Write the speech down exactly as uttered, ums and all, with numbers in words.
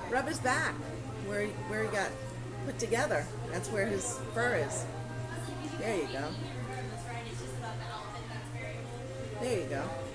Rub his back, where he, where he got put together. That's where his fur is. There you go. There you go.